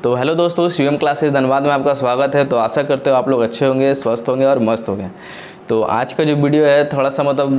तो हेलो दोस्तों, शिवम क्लासेस धनबाद में आपका स्वागत है। तो आशा करते हो आप लोग अच्छे होंगे, स्वस्थ होंगे और मस्त होंगे। तो आज का जो वीडियो है थोड़ा सा मतलब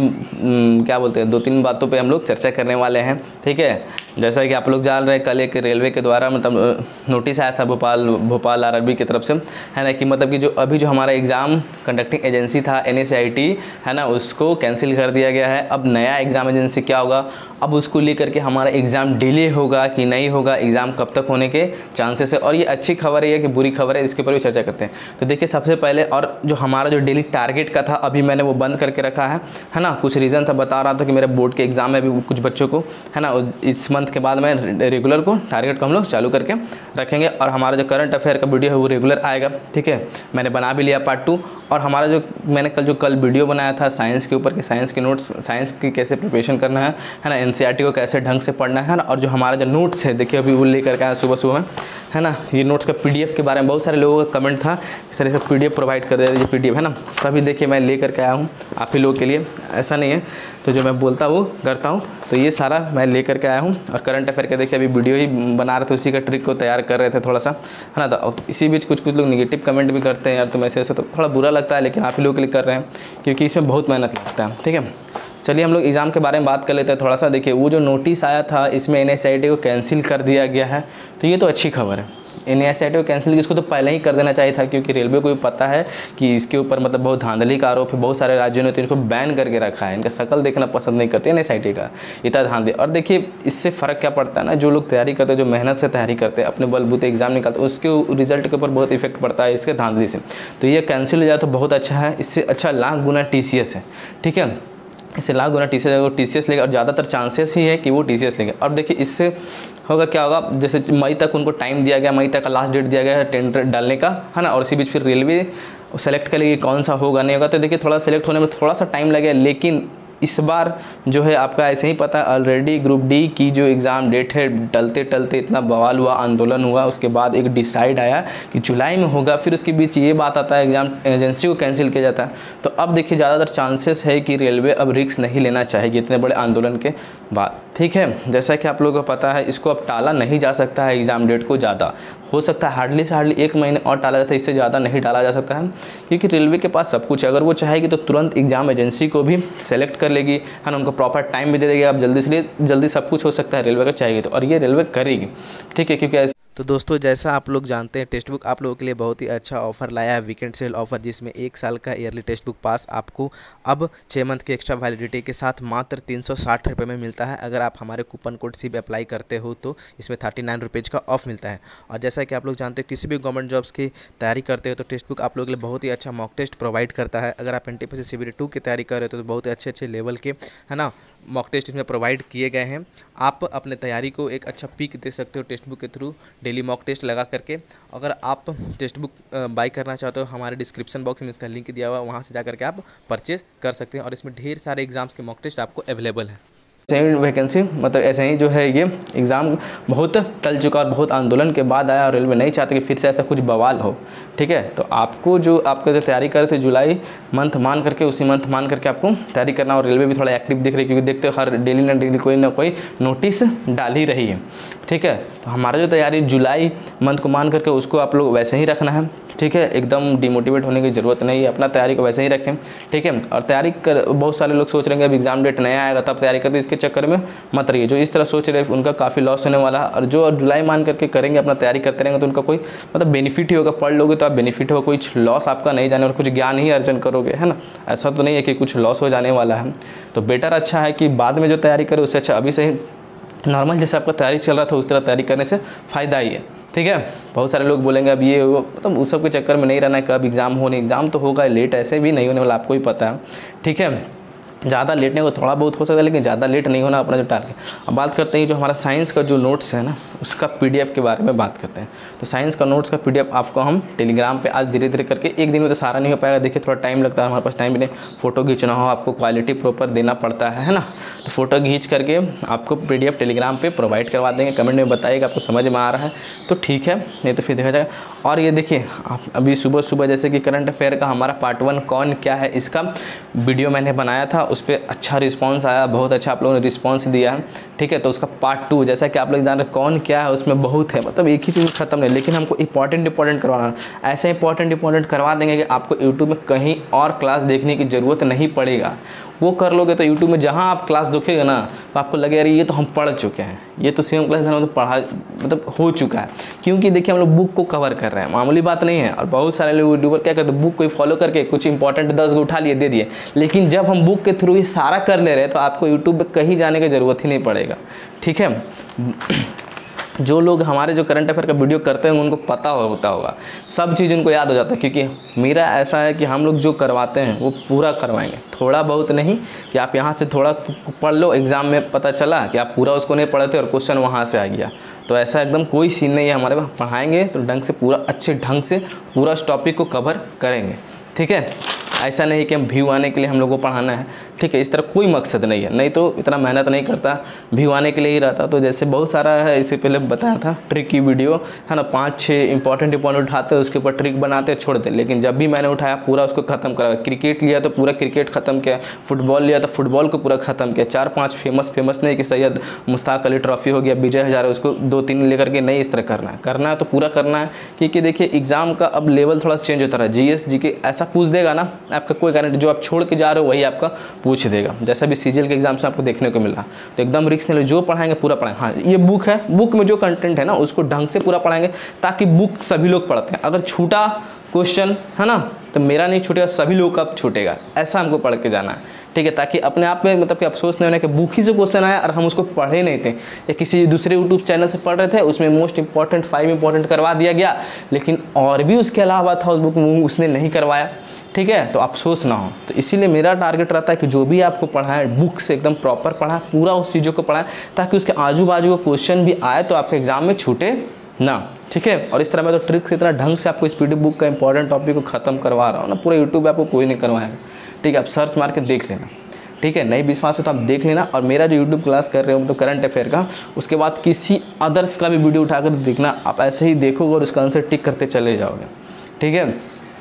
दो तीन बातों पे हम लोग चर्चा करने वाले हैं। ठीक है, जैसा कि आप लोग जान रहे हैं, कल एक रेलवे के द्वारा मतलब नोटिस आया था भोपाल आरआरबी की तरफ से, है ना, कि मतलब कि जो हमारा एग्ज़ाम कंडक्टिंग एजेंसी था NSCIT, है ना, उसको कैंसिल कर दिया गया है। अब नया एग्ज़ाम एजेंसी क्या होगा, अब उसको लेकर के हमारा एग्ज़ाम डिले होगा कि नहीं होगा, एग्ज़ाम कब तक होने के चांसेस है, और ये अच्छी खबर है कि बुरी खबर है, इसके ऊपर भी चर्चा करते हैं। तो देखिए, सबसे पहले और जो हमारा जो डेली टारगेट का था अभी मैंने वो बंद करके रखा है ना। कुछ रीज़न था, बता रहा था कि मेरे बोर्ड के एग्ज़ाम में भी कुछ बच्चों को, है ना, इस मंथ के बाद में रेगुलर को टारगेट को हम लोग चालू करके रखेंगे, और हमारा जो करंट अफेयर का वीडियो है वो रेगुलर आएगा। ठीक है, मैंने बना भी लिया पार्ट 2, और हमारा जो मैंने कल वीडियो बनाया था साइंस के ऊपर कि साइंस के नोट्स, साइंस की कैसे प्रिपरेशन करना है ना, NCERT को कैसे ढंग से पढ़ना है ना, और जो हमारा जो नोट्स है देखिए अभी वो लेकर के आया सुबह में, है ना। ये नोट्स का PDF के बारे में बहुत सारे लोगों का कमेंट था, इस तरह से PDF प्रोवाइड कर दे रहे, ये PDF है ना, सभी देखिए मैं लेकर के आया हूँ आप ही लोगों के लिए, ऐसा नहीं है। तो जो मैं बोलता हूँ करता हूँ, तो ये सारा मैं लेकर के आया हूँ। और करंट अफेयर के देखिए अभी वीडियो ही बना रहे थे, उसी का ट्रिक को तैयार कर रहे थे थोड़ा सा, है ना। तो इसी बीच कुछ लोग निगेटिव कमेंट भी करते हैं, यार तुम ऐसे तो थोड़ा बुरा लगता है, लेकिन आप ही लोगों के लिए कर रहे हैं क्योंकि इसमें बहुत मेहनत लगता है। ठीक है, चलिए हम लोग एग्ज़ाम के बारे में बात कर लेते हैं थोड़ा सा। देखिए, वो जो नोटिस आया था इसमें NSCIT को कैंसिल कर दिया गया है, तो ये तो अच्छी खबर है। NSCIT को कैंसिल, इसको तो पहले ही कर देना चाहिए था, क्योंकि रेलवे को भी पता है कि इसके ऊपर मतलब बहुत धांधली का आरोप है। बहुत सारे राज्यों ने तो इनको बैन करके रखा है, इनका शक्ल देखना पसंद नहीं करते NSCIT का, इतना धांधली। और देखिए इससे फ़र्क क्या पड़ता है ना, जो लोग तैयारी करते हैं, जो मेहनत से तैयारी करते हैं, अपने बलबूते एग्जाम निकालते हैं, उसके रिजल्ट के ऊपर बहुत इफेक्ट पड़ता है इसके धांधली से। तो ये कैंसिल हो जाए तो बहुत अच्छा है, इससे अच्छा लाख गुना TCS है। ठीक है, इससे लाख गुना TCS लेगा, और ज़्यादातर चांसेस ही है कि वो TCS लेंगे। और देखिए इससे होगा क्या होगा, जैसे मई तक उनको टाइम दिया गया, मई तक का लास्ट डेट दिया गया है टेंडर डालने का, है ना, और इसी बीच फिर रेलवे सेलेक्ट करेगी कौन सा होगा नहीं होगा। तो देखिए थोड़ा सेलेक्ट होने में थोड़ा सा टाइम लगेगा, लेकिन इस बार जो है आपका ऐसे ही पता है, ऑलरेडी ग्रुप D की जो एग्ज़ाम डेट है टलते टलते इतना बवाल हुआ, आंदोलन हुआ, उसके बाद एक डिसाइड आया कि जुलाई में होगा, फिर उसके बीच ये बात आता है एग्ज़ाम एजेंसी को कैंसिल किया जाता है। तो अब देखिए ज़्यादातर चांसेस है कि रेलवे अब रिस्क नहीं लेना चाहेगी इतने बड़े आंदोलन के बाद। ठीक है, जैसा कि आप लोगों को पता है, इसको अब टाला नहीं जा सकता है, एग्ज़ाम डेट को ज़्यादा हो सकता है हार्डली से हार्डली 1 महीने और टाला जाता है, इससे ज़्यादा नहीं डाला जा सकता है, क्योंकि रेलवे के पास सब कुछ है। अगर वो चाहेगी तो तुरंत एग्ज़ाम एजेंसी को भी सेलेक्ट कर लेगी, है ना, उनको प्रॉपर टाइम भी दे देगी, अब जल्दी सब कुछ हो सकता है रेलवे का चाहेगी तो, और ये रेलवे करेगी। ठीक है, क्योंकि तो दोस्तों, जैसा आप लोग जानते हैं, टेक्स्ट बुक आप लोगों के लिए बहुत ही अच्छा ऑफर लाया है, वीकेंड सेल ऑफर, जिसमें 1 साल का ईयरली टेक्स्ट बुक पास आपको अब 6 मंथ की एक्स्ट्रा वैलिडिटी के साथ मात्र 360 रुपये में मिलता है। अगर आप हमारे कूपन कोड SIB अप्लाई करते हो तो इसमें 39 रुपीज़ का ऑफ मिलता है। और जैसा कि आप लोग जानते हैं, किसी भी गवर्नमेंट जॉब्स की तैयारी करते हो तो टेक्स्ट बुक आप लोगों के लिए बहुत ही अच्छा मॉक टेस्ट प्रोवाइड करता है। अगर आप NTPC CBT 2 की तैयारी कर रहे हो तो बहुत ही अच्छे लेवल के, है ना, मॉक टेस्ट इसमें प्रोवाइड किए गए हैं। आप अपने तैयारी को एक अच्छा पीक दे सकते हो टेक्स्ट बुक के थ्रू, डेली मॉक टेस्ट लगा करके। अगर आप टेक्स्ट बुक बाई करना चाहते हो, हमारे डिस्क्रिप्शन बॉक्स में इसका लिंक दिया हुआ है, वहाँ से जा करके आप परचेज कर सकते हैं, और इसमें ढेर सारे एग्जाम्स के मॉक टेस्ट आपको अवेलेबल है। सही वैकेंसी मतलब ऐसे ही जो है ये एग्ज़ाम बहुत टल चुका और बहुत आंदोलन के बाद आया, और रेलवे नहीं चाहते कि फिर से ऐसा कुछ बवाल हो। ठीक है, तो आपको जो तैयारी कर रहे थे जुलाई मंथ मान करके, उसी मंथ मान करके आपको तैयारी करना, और रेलवे भी थोड़ा एक्टिव दिख रही है, क्योंकि देखते हो हर डेली ना डेली कोई ना कोई नोटिस डाल ही रही है। ठीक है, तो हमारा जो तैयारी जुलाई मंथ को मान करके उसको आप लोग वैसे ही रखना है। ठीक है, एकदम डिमोटिवेट होने की ज़रूरत नहीं है, अपना तैयारी को वैसे ही रखें। ठीक है, और तैयारी कर, बहुत सारे लोग सोच रहे हैं अब एग्ज़ाम डेट नया आएगा तब तैयारी करते, इसके चक्कर में मत रहिए। जो इस तरह सोच रहे हैं उनका काफ़ी लॉस होने वाला है, और जो जुलाई मान करके करेंगे, अपना तैयारी करते रहेंगे, तो उनका कोई मतलब बेनिफिट ही होगा। पढ़ लोगे तो आप बेनिफिट होगा, कुछ लॉस आपका नहीं जाने, और कुछ ज्ञान ही अर्जन करोगे, है ना। ऐसा तो नहीं है कि कुछ लॉस हो जाने वाला है। तो बेटर अच्छा है कि बाद में जो तैयारी करें उससे अच्छा अभी से ही नॉर्मल जैसे आपका तैयारी चल रहा था उस तरह तैयारी करने से फ़ायदा ही है। ठीक है, बहुत सारे लोग बोलेंगे अब ये वो, मतलब उस सब के चक्कर में नहीं रहना है, कब एग्ज़ाम होने, एग्ज़ाम तो होगा लेट, ऐसे भी नहीं होने वाला, आपको ही पता है। ठीक है, ज़्यादा लेटने को थोड़ा बहुत हो सकता है, लेकिन ज़्यादा लेट नहीं होना अपना जो टारगेट। अब बात करते हैं जो हमारा साइंस का जो नोट्स है ना, उसका PDF के बारे में बात करते हैं। तो साइंस का नोट्स का PDF आपको हम टेलीग्राम पे आज धीरे धीरे करके, एक दिन में तो सारा नहीं हो पाएगा, देखिए थोड़ा टाइम लगता है, हमारे पास टाइम भी नहीं, फ़ोटो खींचना हो, आपको क्वालिटी प्रॉपर देना पड़ता है ना। तो फ़ोटो खींच करके आपको PDF टेलीग्राम पे प्रोवाइड करवा देंगे। कमेंट में बताइएगा आपको समझ में आ रहा है तो ठीक है, नहीं तो फिर देखा जाएगा। और ये देखिए आप अभी सुबह सुबह जैसे कि करंट अफेयर का हमारा पार्ट 1 कौन क्या है इसका वीडियो मैंने बनाया था, उस पर अच्छा रिस्पॉन्स आया, बहुत अच्छा आप लोगों ने रिस्पॉन्स दिया है, ठीक है। तो उसका पार्ट 2 जैसा कि आप लोग जान रहे कौन क्या है उसमें बहुत है, मतलब एक ही चीज़ खत्म नहीं, लेकिन हमको इंपॉर्टेंट करवाना, ऐसे इंपॉर्टेंट करवा देंगे कि आपको यूट्यूब में कहीं और क्लास देखने की ज़रूरत नहीं पड़ेगा। वो कर लोगे तो यूट्यूब में जहाँ आप क्लास देखेगा ना तो आपको लगे अरे ये तो हम पढ़ चुके हैं, ये तो सेम क्लास तो पढ़ा मतलब हो चुका है, क्योंकि देखिए हम लोग बुक को कवर कर रहे हैं, मामूली बात नहीं है। और बहुत सारे लोग यूट्यूबर क्या करते हैं, बुक को फॉलो करके कुछ इंपॉर्टेंट 10 को उठा लिए दे दिए, लेकिन जब हम बुक के थ्रू ही सारा कर ले रहे हैं तो आपको यूट्यूब पर कहीं जाने की ज़रूरत ही नहीं पड़ेगा, ठीक है। जो लोग हमारे जो करंट अफेयर का वीडियो करते हैं उनको पता होगा, सब चीज़ उनको याद हो जाता है, क्योंकि मेरा ऐसा है कि हम लोग जो करवाते हैं वो पूरा करवाएंगे, थोड़ा बहुत नहीं कि आप यहाँ से थोड़ा पढ़ लो, एग्ज़ाम में पता चला कि आप पूरा उसको नहीं पढ़े थे और क्वेश्चन वहाँ से आ गया, तो ऐसा एकदम कोई सीन नहीं है हमारे पास। पढ़ाएंगे तो ढंग से पूरा अच्छे ढंग से पूरा उस टॉपिक को कवर करेंगे, ठीक है। ऐसा नहीं कि हम व्यू आने के लिए हम लोग को पढ़ाना है, ठीक है, इस तरह कोई मकसद नहीं है, नहीं तो इतना मेहनत नहीं करता, व्यू आने के लिए ही रहता। तो जैसे बहुत सारा है, इससे पहले बताया था ट्रिक की वीडियो है ना, 5-6 इंपॉर्टेंट उठाते हैं, उसके ऊपर ट्रिक बनाते छोड़ दे, लेकिन जब भी मैंने उठाया पूरा उसको ख़त्म करा। क्रिकेट लिया तो पूरा क्रिकेट ख़त्म किया, फुटबॉल लिया तो फुटबॉल को पूरा ख़त्म किया। 4-5 फेमस नहीं कि सैयद मुश्ताक अली ट्रॉफी हो गया, विजय हजारे, उसको 2-3 लेकर के नहीं, इस तरह करना है तो पूरा करना है, क्योंकि देखिए एग्ज़ाम का अब लेवल थोड़ा चेंज होता रहा है। GS GK ऐसा पूछ देगा ना, आपका कोई गारंटी, जो आप छोड़ के जा रहे हो वही आपका पूछ देगा, जैसा भी CGL के एग्जाम से आपको देखने को मिल रहा। तो एकदम रिस्क नहीं, जो पढ़ाएंगे पूरा पढ़ाएंगे। हाँ, ये बुक है, बुक में जो कंटेंट है ना उसको ढंग से पूरा पढ़ाएंगे, ताकि बुक सभी लोग पढ़ते हैं। अगर छूटा क्वेश्चन है ना तो मेरा नहीं छूटेगा, सभी लोग का छूटेगा, ऐसा हमको पढ़ के जाना है, ठीक है, ताकि अपने आप में मतलब कि अफसोस नहीं होना कि बुक ही से क्वेश्चन आया और हम उसको पढ़े नहीं थे, या किसी दूसरे यूट्यूब चैनल से पढ़ रहे थे, उसमें मोस्ट इंपॉर्टेंट 5 इंपॉर्टेंट करवा दिया गया, लेकिन और भी उसके अलावा था उस बुक में उसने नहीं करवाया, ठीक है, तो अफसोस ना हो। तो इसीलिए मेरा टारगेट रहता है कि जो भी आपको पढ़ाए बुक से एकदम प्रॉपर पढ़ाए, पूरा उस चीज़ों को पढ़ाए, ताकि उसके आजू बाजू का क्वेश्चन भी आए तो आपके एग्जाम में छूटे ना, ठीक है। और इस तरह मैं तो ट्रिक से इतना ढंग से आपको इस PDF बुक का इंपॉर्टेंट टॉपिक को खत्म करवा रहा हूँ ना, पूरा यूट्यूब पे आपको कोई नहीं करवाएगा, ठीक है। आप सर्च मार के देख लेना, ठीक है, नहीं विश्वास हो तो आप देख लेना। और मेरा जो यूट्यूब क्लास कर रहे हो तो करंट अफेयर का, उसके बाद किसी अदर्स का भी वीडियो उठाकर देखना, आप ऐसे ही देखोगे और उसका आंसर टिक करते चले जाओगे, ठीक है।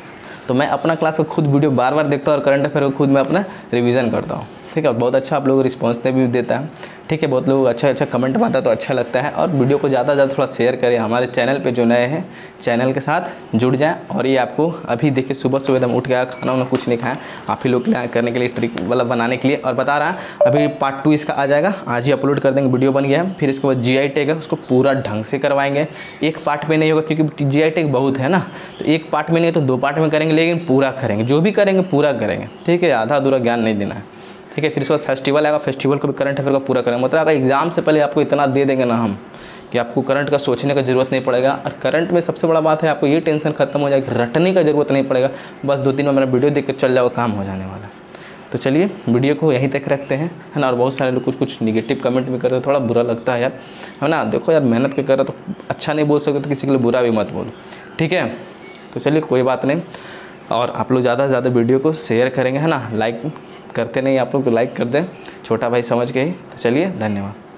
तो मैं अपना क्लास का खुद वीडियो बार देखता हूँ और करंट अफेयर को खुद मैं अपना रिवीजन करता हूँ, ठीक है। बहुत अच्छा आप लोग रिस्पॉन्स भी देता है, ठीक है, बहुत लोग अच्छा कमेंट पाता है तो अच्छा लगता है। और वीडियो को ज़्यादा से ज़्यादा थोड़ा शेयर करें, हमारे चैनल पे जो नए हैं चैनल के साथ जुड़ जाएं। और ये आपको अभी देखिए सुबह एकदम उठ गया, खाना वाना कुछ नहीं खाया, आप ही लोग के लिए करने के लिए ट्रिक वाला बनाने के लिए। और बता रहा अभी पार्ट 2 इसका आ जाएगा, आज ही अपलोड कर देंगे, वीडियो बन गया है। फिर इसके बाद GI टैग है, उसको पूरा ढंग से करवाएंगे, एक पार्ट में नहीं होगा क्योंकि GI टैग बहुत है ना, तो एक पार्ट में नहीं तो 2 पार्ट में करेंगे, लेकिन पूरा करेंगे, जो भी करेंगे पूरा करेंगे, ठीक है, आधा अधूरा ज्ञान नहीं देना है, ठीक है। फिर इसके बाद फेस्टिवल आएगा, फेस्टिवल को भी करंट अफेयर का पूरा करेंगे, मतलब अगर एग्जाम से पहले आपको इतना दे देंगे ना हम कि आपको करंट का सोचने का ज़रूरत नहीं पड़ेगा। और करंट में सबसे बड़ा बात है आपको ये टेंशन खत्म हो जाएगी, रटने का ज़रूरत नहीं पड़ेगा, बस 2-3 बार मेरा वीडियो देख कर चल जाओ, काम हो जाने वाला। तो चलिए वीडियो को यहीं तक रखते हैं, है ना। और बहुत सारे लोग कुछ निगेटिव कमेंट भी करते हैं, थोड़ा बुरा लगता है यार, है ना। देखो यार मेहनत के कर रहे तो अच्छा नहीं बोल सकते, तो किसी के लिए बुरा भी मत बोलो, ठीक है। तो चलिए कोई बात नहीं, और आप लोग ज़्यादा से ज़्यादा वीडियो को शेयर करेंगे, है ना। लाइक करते नहीं आप लोग तो लाइक कर दें, छोटा भाई समझ के ही। तो चलिए धन्यवाद।